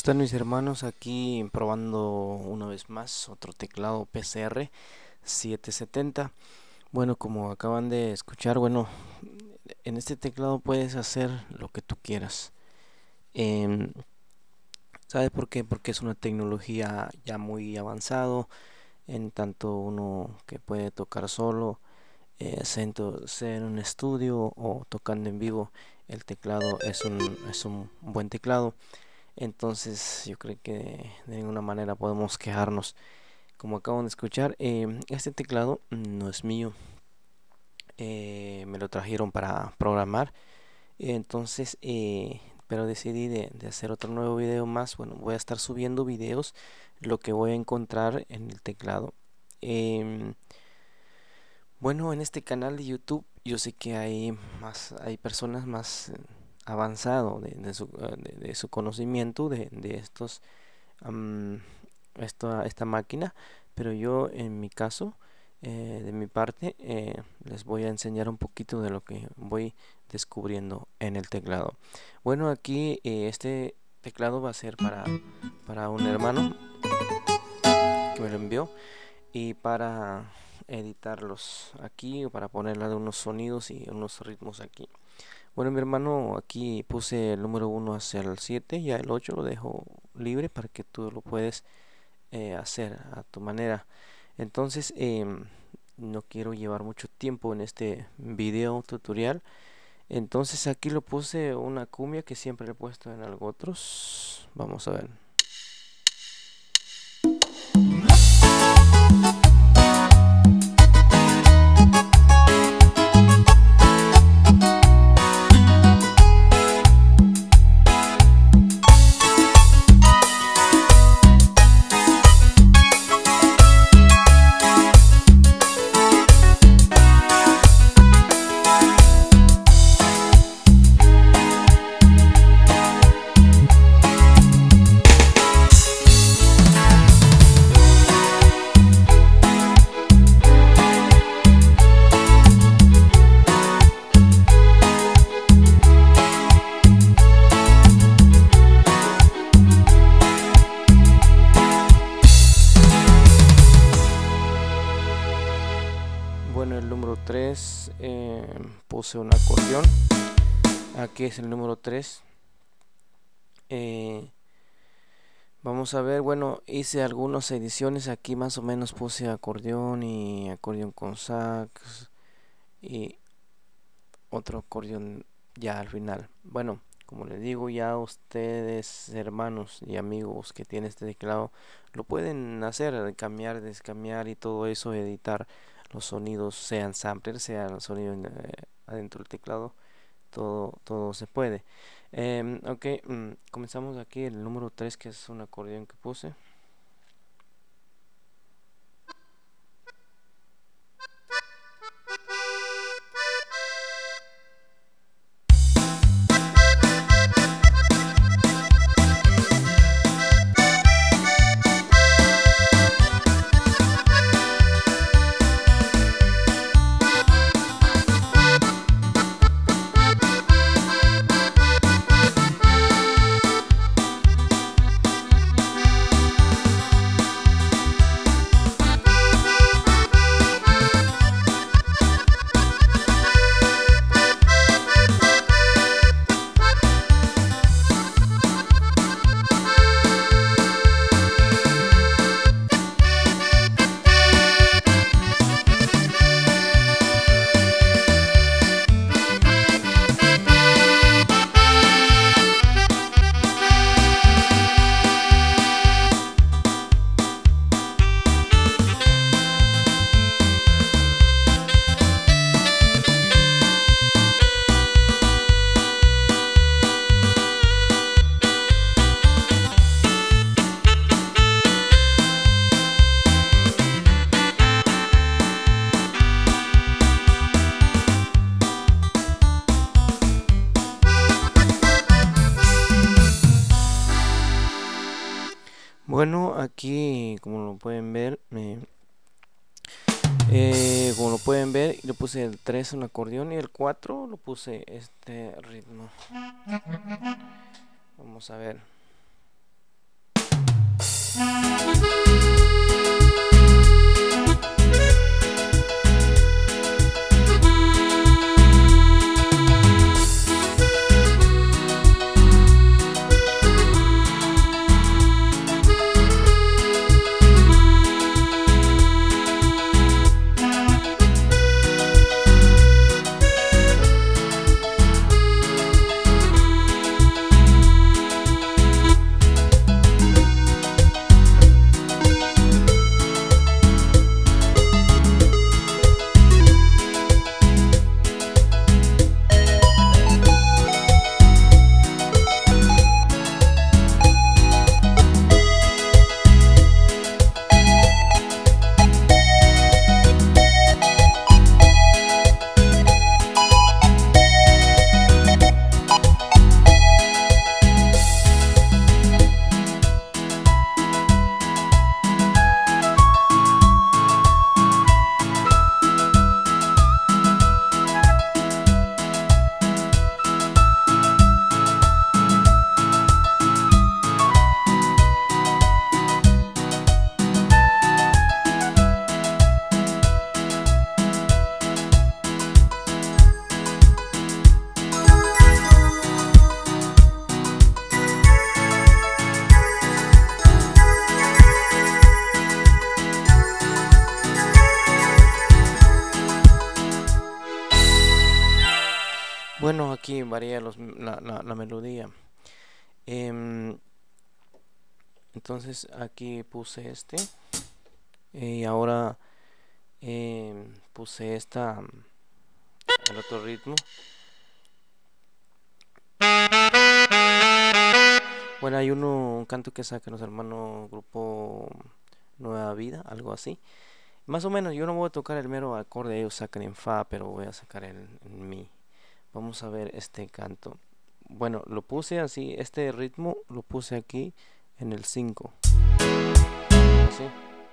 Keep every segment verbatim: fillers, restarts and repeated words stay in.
están mis hermanos? Aquí probando una vez más otro teclado P C R setecientos setenta. Bueno, como acaban de escuchar, bueno, en este teclado puedes hacer lo que tú quieras. Em, ¿Sabes por qué? Porque es una tecnología ya muy avanzado, en tanto uno que puede tocar solo, eh, sento- sea en un estudio o tocando en vivo. El teclado es un, es un buen teclado. Entonces yo creo que de ninguna manera podemos quejarnos. Como acaban de escuchar, eh, este teclado no es mío. Eh, me lo trajeron para programar. Entonces, eh, pero decidí de, de hacer otro nuevo video más. Bueno, voy a estar subiendo videos, lo que voy a encontrar en el teclado. Em, bueno, en este canal de YouTube yo sé que hay más, hay personas más eh, avanzado de, de su, eh, de- de su conocimiento de, de estos am, esta, esta máquina, pero yo en mi caso, eh, de mi parte, eh, les voy a enseñar un poquito de lo que voy descubriendo en el teclado. Bueno, aquí eh, este teclado va a ser para, para un hermano que me lo envió y para editarlos aquí o para ponerle unos sonidos y unos ritmos aquí. Bueno, mi hermano, aquí puse el número uno hacia el siete, ya el ocho lo dejo libre para que tú lo puedes eh, hacer a tu manera. Entonces, em, no quiero llevar mucho tiempo en este video tutorial. Entonces aquí lo puse una cumbia que siempre he puesto en algo otros. Vamos a ver. Bueno, el número tres, eh, puse un acordeón. Aquí es el número tres. Eh, vamos a ver, bueno, hice algunas ediciones. Aquí más o menos puse acordeón y acordeón con sax y otro acordeón ya al final. Bueno, como les digo, ya ustedes, hermanos y amigos que tienen este teclado, lo pueden hacer, cambiar, descambiar y todo eso, editar los sonidos, sean samplers, sean sonidos eh, adentro del teclado, todo, todo se puede. Eh, ok, mm, comenzamos aquí el número tres, que es un acordeón que puse. Bueno, aquí como lo pueden ver, eh, eh, como lo pueden ver, le puse el tres un acordeón y el cuatro lo puse este ritmo. Vamos a ver. bueno, aquí varía los, la, la, la melodía. Em, entonces aquí puse este y ahora em, puse esta, el otro ritmo. Bueno, hay uno, un canto que sacan los hermanos grupo Nueva Vida, algo así. Más o menos, yo no voy a tocar el mero acorde, ellos sacan en fa, pero voy a sacar en, en mi. Vamos a ver este canto. Bueno, lo puse así, este ritmo lo puse aquí en el cinco. Así.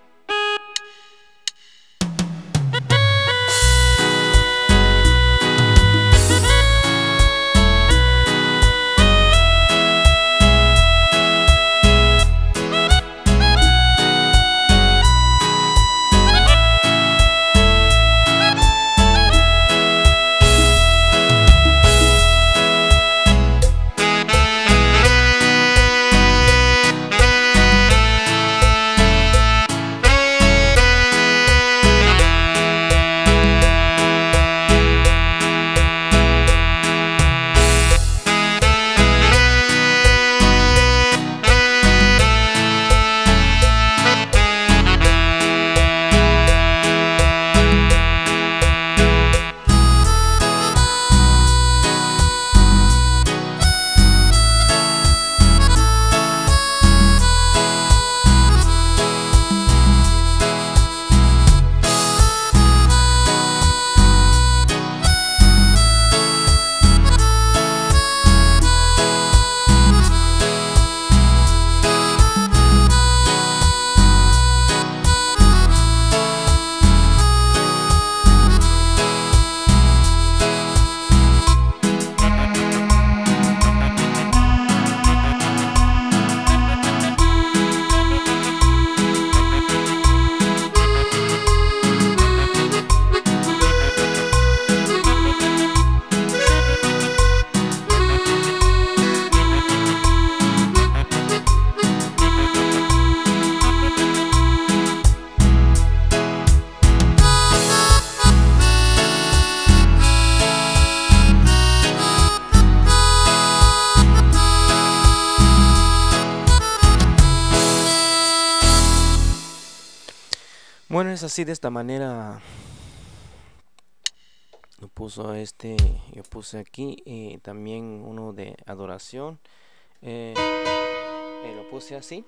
Bueno, es así, de esta manera lo puso este, yo puse aquí y también uno de adoración, eh, eh, lo puse así.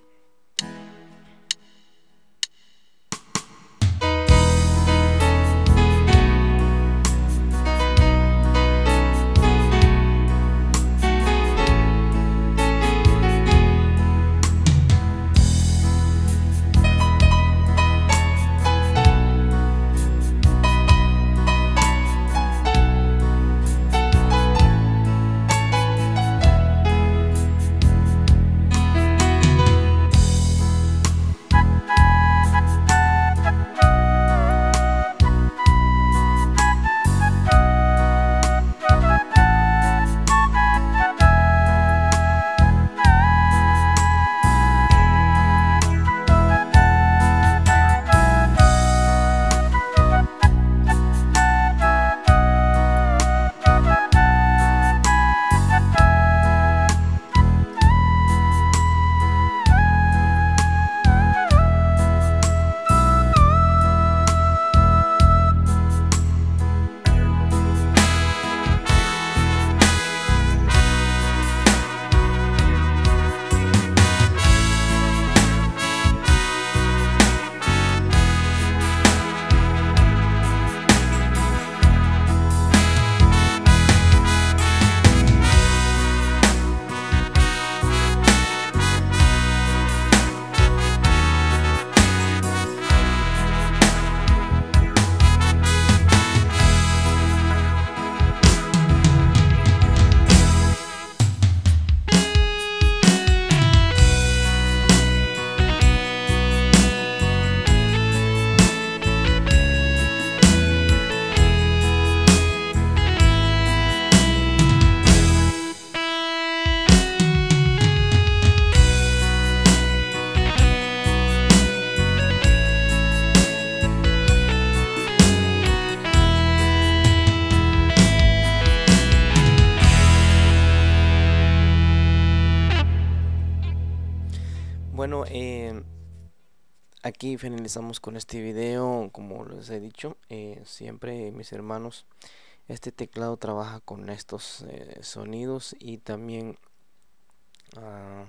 bueno, eh, aquí finalizamos con este video. Como les he dicho, eh, siempre, mis hermanos, este teclado trabaja con estos eh, sonidos y también uh,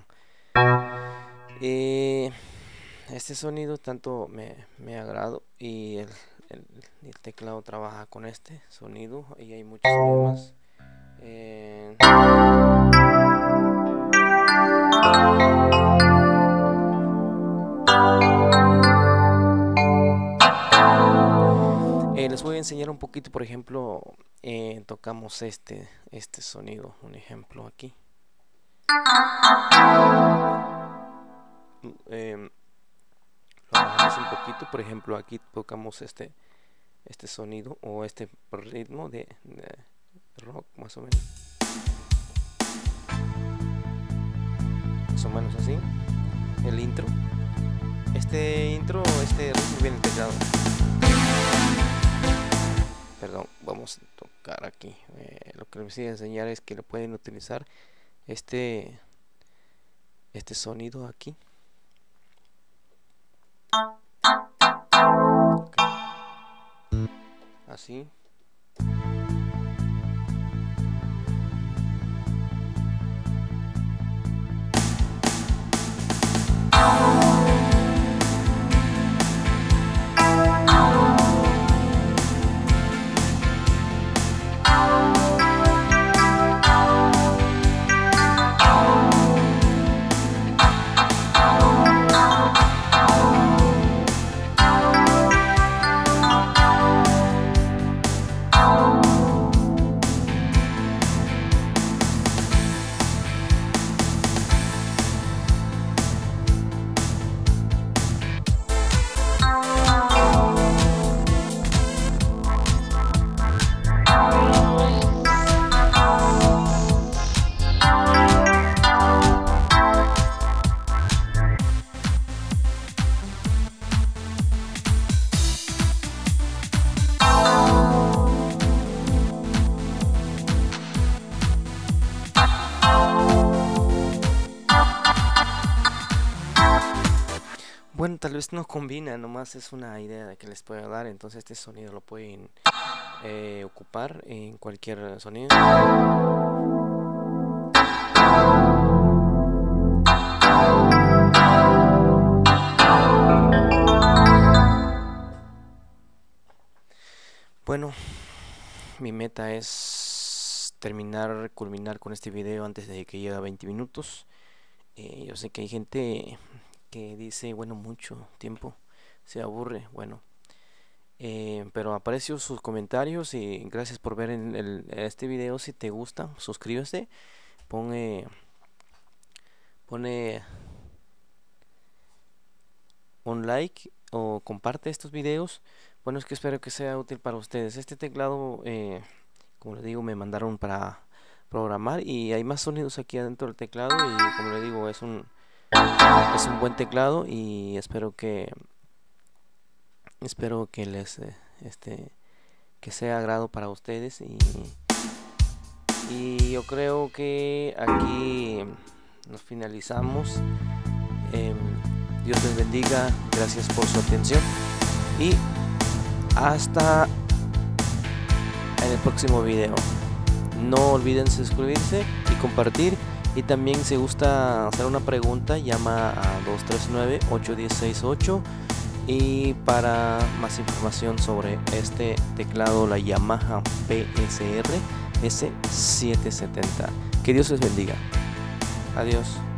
eh, este sonido tanto me, me agrado, y el, el, el teclado trabaja con este sonido, y hay muchos sonidos más. Eh, Eh, les voy a enseñar un poquito. Por ejemplo, eh, tocamos este este sonido, un ejemplo aquí. Eh, lo bajamos un poquito. Por ejemplo, aquí tocamos este este sonido o este ritmo de, de rock, más o menos, más o menos así. El intro, este intro, este ritmo viene integrado. Perdón, vamos a tocar aquí. Eh, lo que les voy a enseñar es que lo pueden utilizar este este sonido aquí. Okay. Así. Bueno, tal vez no combina, nomás es una idea que les puedo dar. Entonces este sonido lo pueden eh, ocupar en cualquier sonido. Bueno, mi meta es terminar, culminar con este video antes de que llegue a veinte minutos. Eh, yo sé que hay gente que dice, bueno, mucho tiempo, se aburre. Bueno, eh, pero aprecio sus comentarios y gracias por ver en el, este video. Si te gusta, suscríbete, pone pone un like o comparte estos videos. Bueno, es que espero que sea útil para ustedes. Este teclado, eh, como les digo, me mandaron para programar, y hay más sonidos aquí adentro del teclado, y como les digo, es un es un buen teclado, y espero que espero que les eh, este que sea agrado para ustedes, y, y yo creo que aquí nos finalizamos. eh, Dios les bendiga, gracias por su atención y hasta en el próximo video. No olviden suscribirse y compartir. Y también, si gusta hacer una pregunta, llama a dos tres nueve, ocho uno cero seis ocho. Y para más información sobre este teclado, la Yamaha P S R S setecientos setenta. Que Dios les bendiga. Adiós.